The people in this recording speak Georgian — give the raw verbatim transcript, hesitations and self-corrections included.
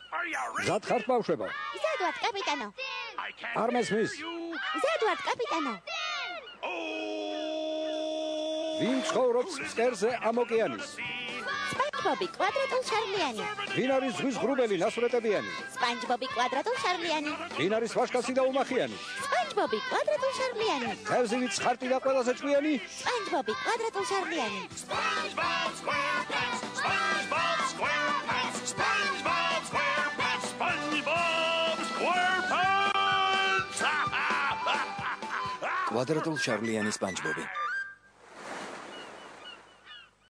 მზად ხართ ბავშვებო? მზად ვართ, კაპიტანო. არ მესმის? მზად ვართ, კაპიტანო. ვინ ცხოვრობს ფსკერზე ამ ოკეანის? სპანჯბობი, კვადრატულ შარლიანი. ვინ არის ზღვის ღრუბელი ნასვრეტებიანი? სპანჯბობი, კვადრატულ შარლიანი. ვინ არის ვაშკაცი და უმახიანი? სპანჯბობი, კვადრატულ შარლიანი. თევზი ვით ხარტი და ყველაზე ჭკვიანი? სპანჯბობი, კვადრატულ შარლიანი. SpongeBob SquarePants, SpongeBob SquarePants, SpongeBob SquarePants, SpongeBob SquarePants. კვადრატულ შარლიანი სპანჯბობი.